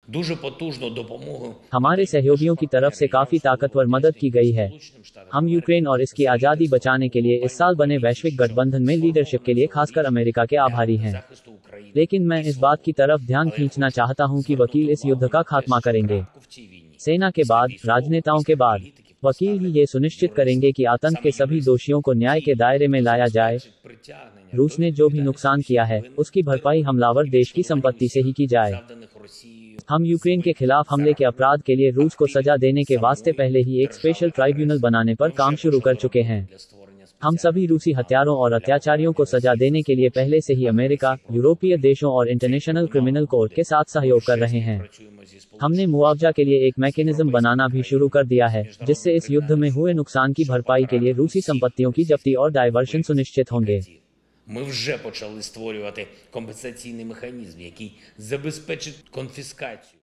Дуже потужну допомогу हमारे सहयोगियों की तरफ से काफी ताकतवर मदद की गई है। हम यूक्रेन और इसकी आज़ादी बचाने के लिए इस साल बने वैश्विक गठबंधन में लीडरशिप के लिए खासकर अमेरिका के आभारी हैं। захисту України. लेकिन मैं इस बात की तरफ ध्यान खींचना चाहता हूं कि वकील इस युद्ध का खात्मा करेंगे। Крапку в цій війні. सेना के बाद, राजनेताओं के बाद, वकील ही ये सुनिश्चित करेंगे कि आतंक के सभी दोषियों को न्याय के दायरे में लाया जाए। Притягнення रूस ने जो भी नुकसान किया है, उसकी भरपाई हमलावर देश की संपत्ति से ही की जाए। завданих Росією. हम यूक्रेन के खिलाफ हमले के अपराध के लिए रूस को सजा देने के वास्ते पहले ही एक स्पेशल ट्राइब्यूनल बनाने पर काम शुरू कर चुके हैं। Для створення हम सभी रूसी हत्यारों और अत्याचारियों को सजा देने के लिए पहले से ही अमेरिका, यूरोपीय देशों और इंटरनेशनल क्रिमिनल कोर्ट के साथ सहयोग कर रहे हैं। працюємо зі हमने मुआवजा के लिए एक मैकेनिज्म बनाना भी शुरू कर दिया है, जिससे इस युद्ध में हुए नुकसान की भरपाई के लिए रूसी संपत्तियों की जब्ती और डायवर्शन सुनिश्चित होंगे। Ми вже почали створювати компенсаційний механізм, який забезпечить конфіскацію.